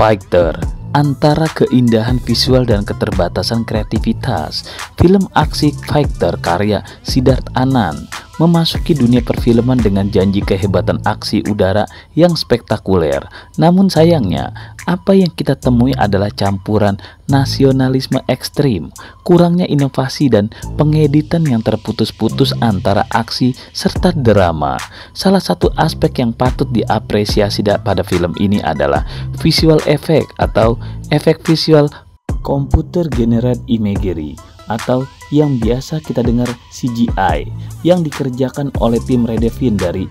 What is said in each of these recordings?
Fighter. Antara keindahan visual dan keterbatasan kreativitas, film aksi Fighter karya Siddharth Anand memasuki dunia perfilman dengan janji kehebatan aksi udara yang spektakuler. Namun sayangnya, apa yang kita temui adalah campuran nasionalisme ekstrim, kurangnya inovasi dan pengeditan yang terputus-putus antara aksi serta drama. Salah satu aspek yang patut diapresiasi pada film ini adalah visual effect atau efek visual computer generated imagery atau yang biasa kita dengar CGI yang dikerjakan oleh tim Redefine dari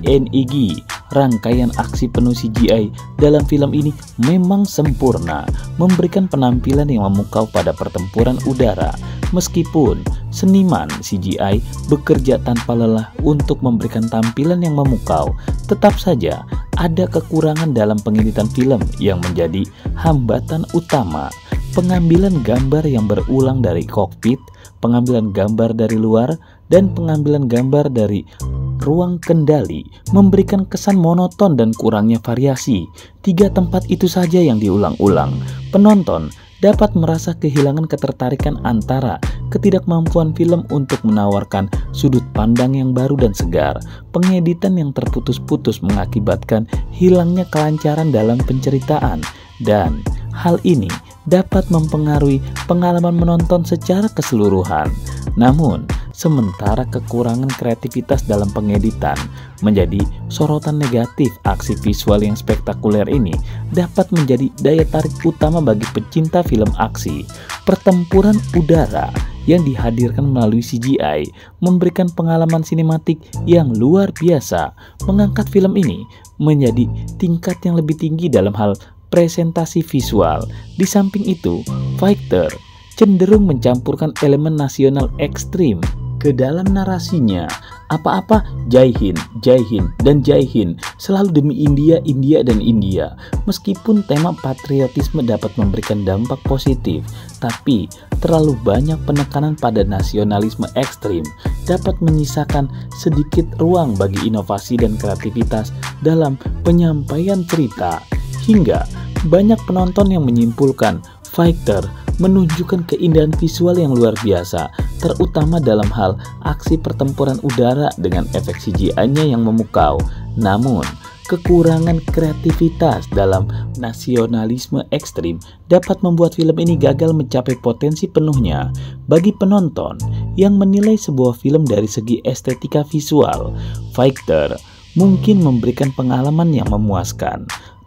DNIG. Rangkaian aksi penuh CGI dalam film ini memang sempurna, memberikan penampilan yang memukau pada pertempuran udara. Meskipun seniman CGI bekerja tanpa lelah untuk memberikan tampilan yang memukau, tetap saja ada kekurangan dalam pengeditan film yang menjadi hambatan utama. Pengambilan gambar yang berulang dari kokpit, pengambilan gambar dari luar, dan pengambilan gambar dari ruang kendali memberikan kesan monoton dan kurangnya variasi. 3 tempat itu saja yang diulang-ulang. Penonton dapat merasa kehilangan ketertarikan antara ketidakmampuan film untuk menawarkan sudut pandang yang baru dan segar. Pengeditan yang terputus-putus mengakibatkan hilangnya kelancaran dalam penceritaan, dan hal ini dapat mempengaruhi pengalaman menonton secara keseluruhan. Namun, sementara kekurangan kreativitas dalam pengeditan menjadi sorotan negatif, aksi visual yang spektakuler ini dapat menjadi daya tarik utama bagi pecinta film aksi. Pertempuran udara yang dihadirkan melalui CGI memberikan pengalaman sinematik yang luar biasa, mengangkat film ini menjadi tingkat yang lebih tinggi dalam hal presentasi visual. Di samping itu, Fighter cenderung mencampurkan elemen nasional ekstrim ke dalam narasinya. Apa-apa Jai Hind, Jai Hind, dan Jai Hind, selalu demi India, India, dan India. Meskipun tema patriotisme dapat memberikan dampak positif, tapi terlalu banyak penekanan pada nasionalisme ekstrim dapat menyisakan sedikit ruang bagi inovasi dan kreativitas dalam penyampaian cerita. Hingga banyak penonton yang menyimpulkan Fighter menunjukkan keindahan visual yang luar biasa, terutama dalam hal aksi pertempuran udara dengan efek CGI-nya yang memukau. Namun, kekurangan kreativitas dalam nasionalisme ekstrim dapat membuat film ini gagal mencapai potensi penuhnya. Bagi penonton yang menilai sebuah film dari segi estetika visual, Fighter mungkin memberikan pengalaman yang memuaskan.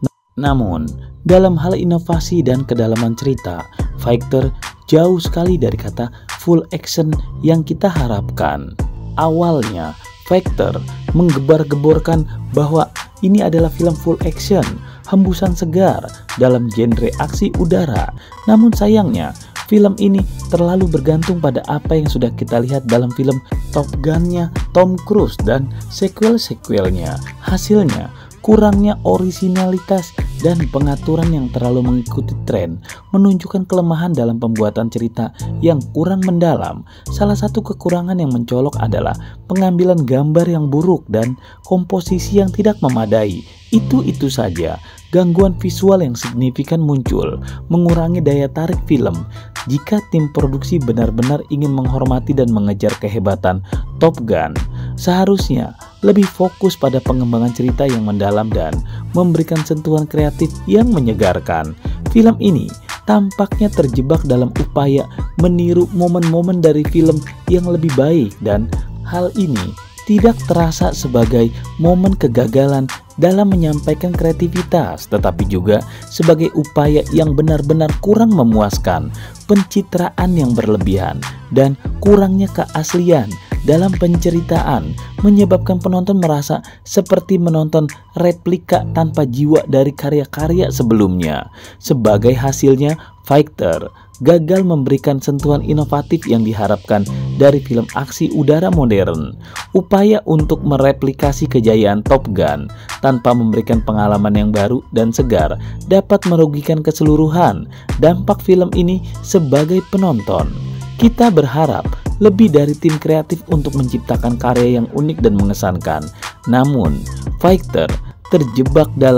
Namun, dalam hal inovasi dan kedalaman cerita, Fighter jauh sekali dari kata full action yang kita harapkan. Awalnya, Fighter menggebar-geborkan bahwa ini adalah film full action, hembusan segar dalam genre aksi udara. Namun sayangnya, film ini terlalu bergantung pada apa yang sudah kita lihat dalam film Top Gun-nya Tom Cruise dan sequel-sequelnya. Hasilnya, kurangnya orisinalitas dan pengaturan yang terlalu mengikuti tren menunjukkan kelemahan dalam pembuatan cerita yang kurang mendalam. Salah satu kekurangan yang mencolok adalah pengambilan gambar yang buruk dan komposisi yang tidak memadai. Itu saja. Gangguan visual yang signifikan muncul, mengurangi daya tarik film. Jika tim produksi benar-benar ingin menghormati dan mengejar kehebatan Top Gun, seharusnya lebih fokus pada pengembangan cerita yang mendalam dan memberikan sentuhan kreatif yang menyegarkan. Film ini tampaknya terjebak dalam upaya meniru momen-momen dari film yang lebih baik, dan hal ini tidak terasa sebagai momen kegagalan dalam menyampaikan kreativitas, tetapi juga sebagai upaya yang benar-benar kurang memuaskan. Pencitraan yang berlebihan dan kurangnya keaslian dalam penceritaan menyebabkan penonton merasa seperti menonton replika tanpa jiwa dari karya-karya sebelumnya. Sebagai hasilnya, Fighter gagal memberikan sentuhan inovatif yang diharapkan dari film aksi udara modern. Upaya untuk mereplikasi kejayaan Top Gun tanpa memberikan pengalaman yang baru dan segar dapat merugikan keseluruhan dampak film ini sebagai penonton. Kita berharap lebih dari tim kreatif untuk menciptakan karya yang unik dan mengesankan. Namun, Fighter terjebak dalam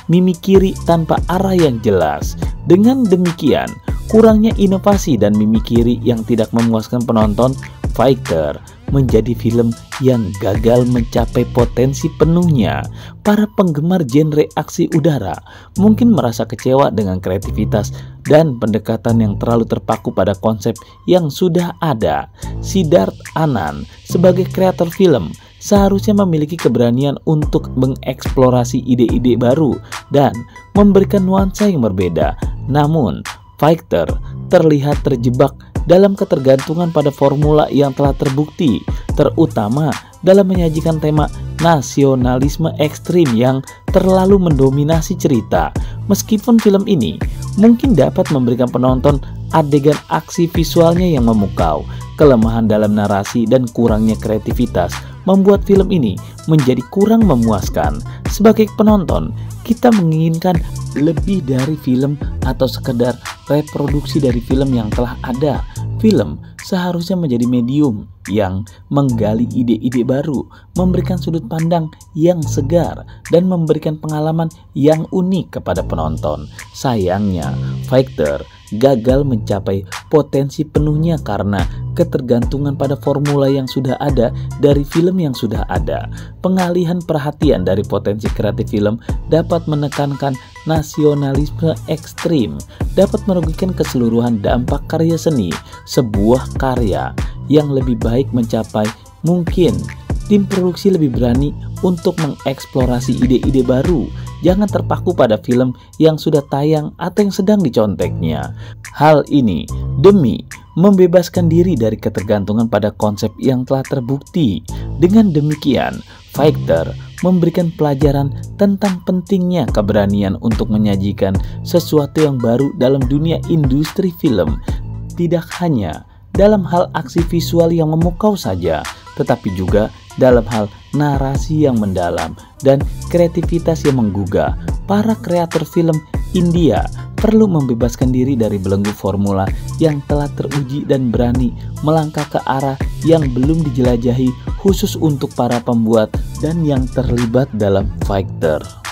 mimikiri tanpa arah yang jelas. Dengan demikian, kurangnya inovasi dan mimikiri yang tidak memuaskan penonton, Fighter menjadi film yang gagal mencapai potensi penuhnya. Para penggemar genre aksi udara mungkin merasa kecewa dengan kreativitas dan pendekatan yang terlalu terpaku pada konsep yang sudah ada. Siddharth Anand sebagai kreator film seharusnya memiliki keberanian untuk mengeksplorasi ide-ide baru dan memberikan nuansa yang berbeda. Namun, Fighter terlihat terjebak dalam ketergantungan pada formula yang telah terbukti, terutama dalam menyajikan tema nasionalisme ekstrim yang terlalu mendominasi cerita. Meskipun film ini mungkin dapat memberikan penonton adegan aksi visualnya yang memukau, kelemahan dalam narasi dan kurangnya kreativitas membuat film ini menjadi kurang memuaskan. Sebagai penonton, kita menginginkan lebih dari film atau sekedar reproduksi dari film yang telah ada. Film seharusnya menjadi medium yang menggali ide-ide baru, memberikan sudut pandang yang segar, dan memberikan pengalaman yang unik kepada penonton. Sayangnya, Fighter gagal mencapai potensi penuhnya karena ketergantungan pada formula yang sudah ada dari film yang sudah ada. Pengalihan perhatian dari potensi kreatif film dapat menekankan nasionalisme ekstrim, dapat merugikan keseluruhan dampak karya seni. Sebuah karya yang lebih baik mencapai mungkin tim produksi lebih berani untuk mengeksplorasi ide-ide baru. Jangan terpaku pada film yang sudah tayang atau yang sedang diconteknya. Hal ini demi membebaskan diri dari ketergantungan pada konsep yang telah terbukti. Dengan demikian, Fighter memberikan pelajaran tentang pentingnya keberanian untuk menyajikan sesuatu yang baru dalam dunia industri film. Tidak hanya dalam hal aksi visual yang memukau saja, tetapi juga dalam hal narasi yang mendalam dan kreativitas yang menggugah. Para kreator film India perlu membebaskan diri dari belenggu formula yang telah teruji dan berani melangkah ke arah yang belum dijelajahi, khusus untuk para pembuat dan yang terlibat dalam Fighter.